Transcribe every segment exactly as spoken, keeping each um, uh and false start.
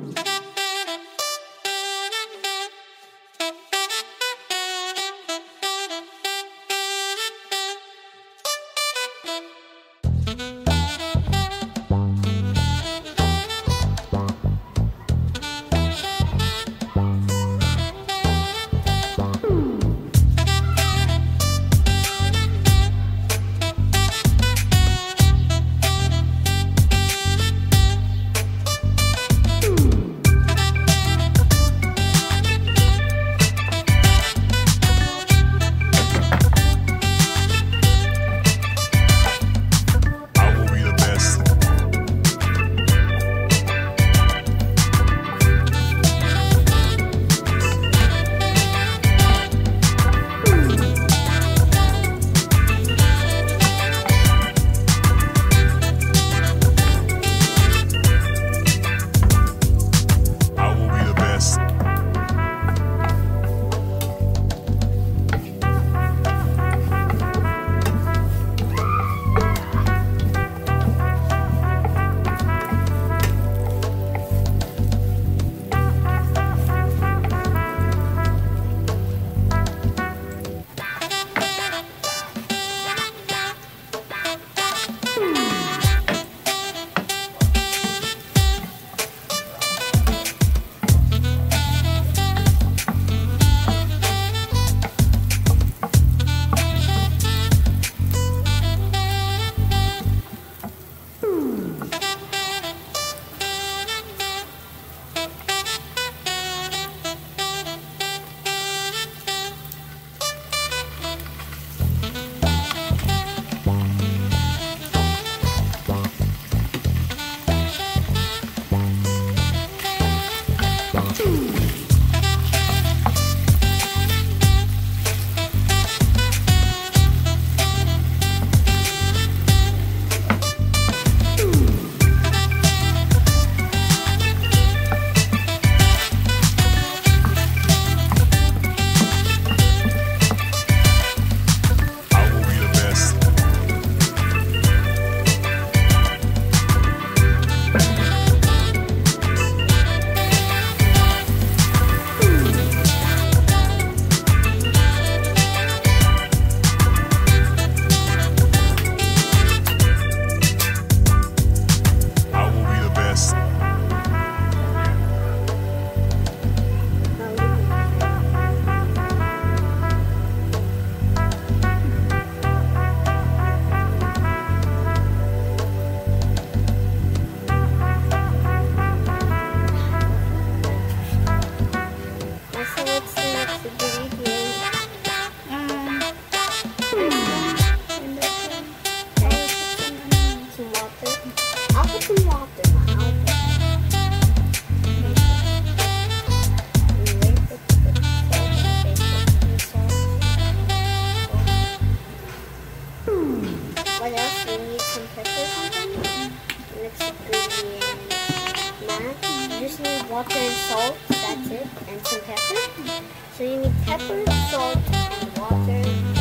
water and salt, that's it, and some pepper. So you need pepper, salt, and water,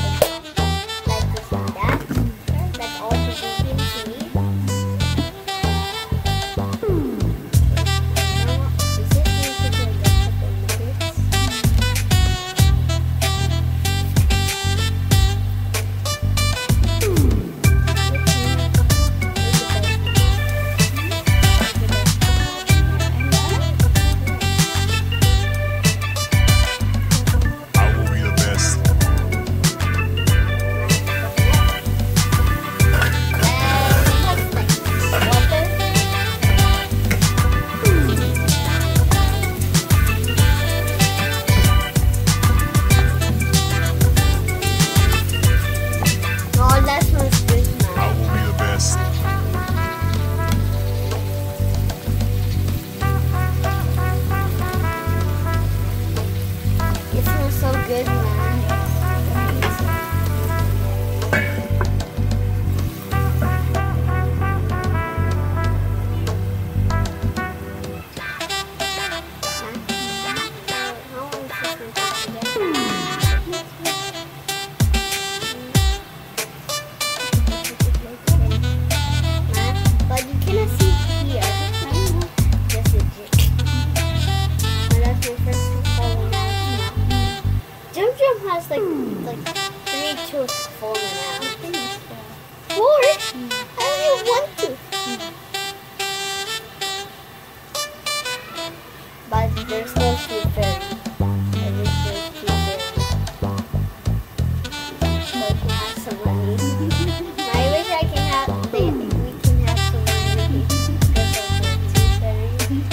like this and that. That's all the ingredients you need. Is it going to take a couple minutes? is full now. Four? Mm. I only want to. But there's no food fairy. I wish there's food fairy. So I can have some money. I wish I can have, they, we can have some money because of the tooth fairy.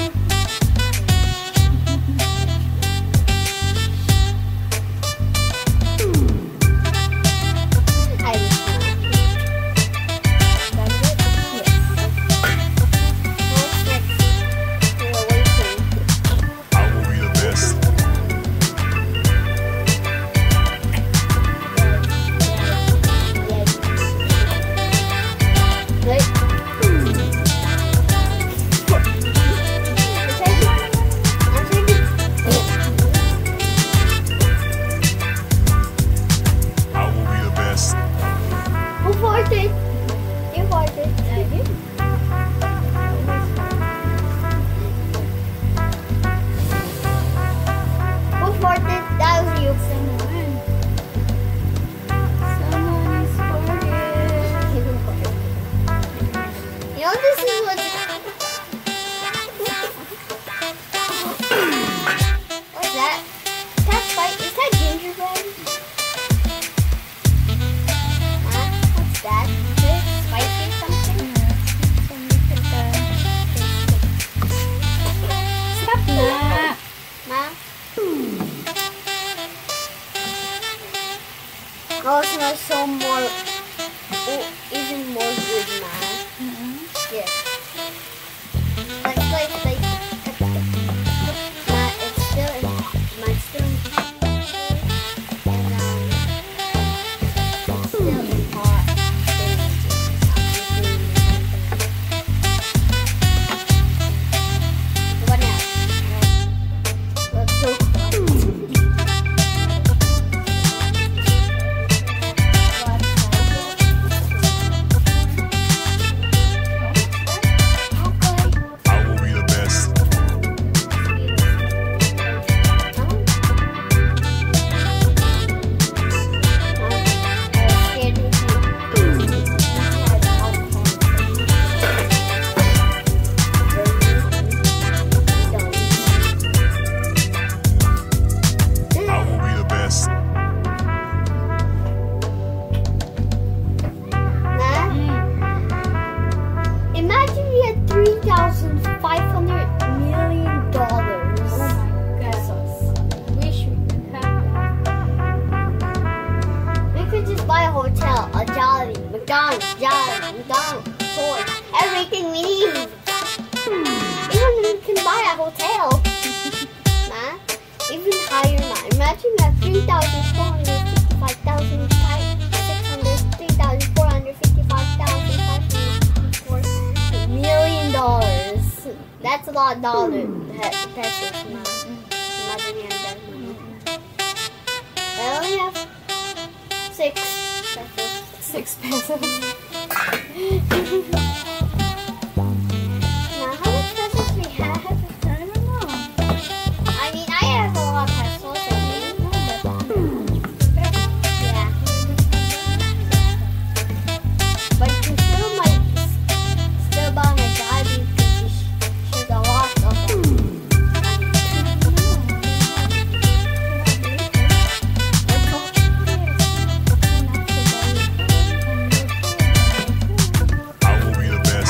I wish not. That's it? Yes. What's next? We're waiting. I will be the best. I will be the best. Who farted? You farted. I did. Who farted? That was you. Someone. Someone is farting. You know this is what. What's that? Cat fight? Is that gingerbread? Huh? What's that? Is it spicy something? Stop na. Ma? Oh, it smells so more. Oh, even more good, ma. Mm-mm. Yes. Like, like, like. Ma, it's still in. Ma, it's still in. And, um. It's still in hot. What now? That's so hot. I will be the best. I will be the best. Imagine we had three thousand five hundred million dollars. Oh my God. Wish we could have that. We could just buy a hotel, a Jolly, McDonald's, Jolly, McDonald's, toys, everything we need. Even we can buy a hotel. Ma, even higher, ma. Imagine we have three thousand four hundred fifty-five thousand six hundred, three thousand four hundred fifty-five thousand five hundred fifty-four million dollars. That's a lot of dollars, pe- pesos, ma. Imagine we have that money. I only have six pesos. Six pesos. Now, how much pesos we have? I don't know. I mean, I have a lot of pesos, I think. Yeah. But you still might still buy my daddy because she's a lot of them. I will be the best.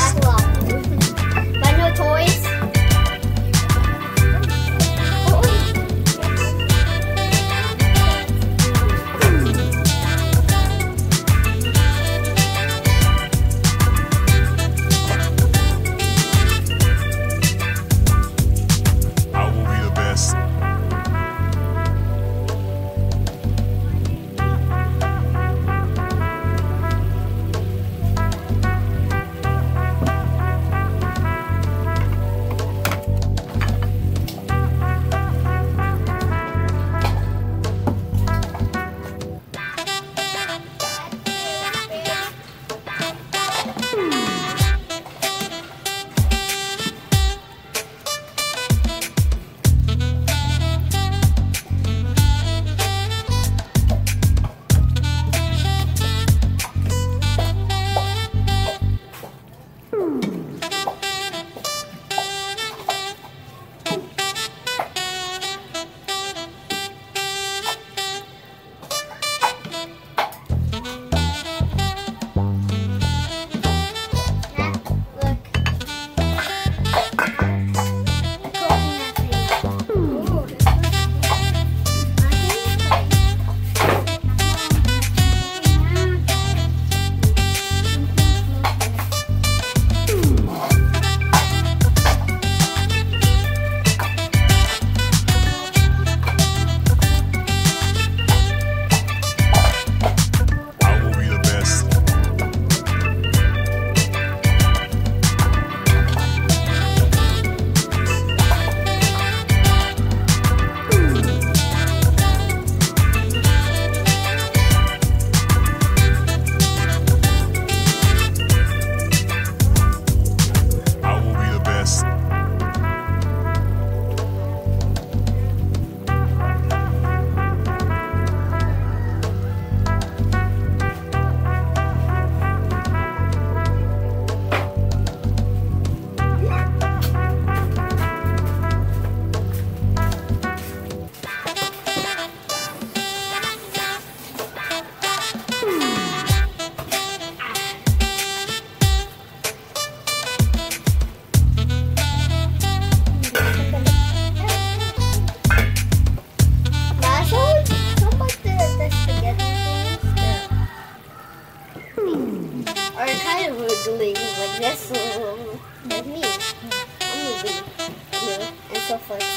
also for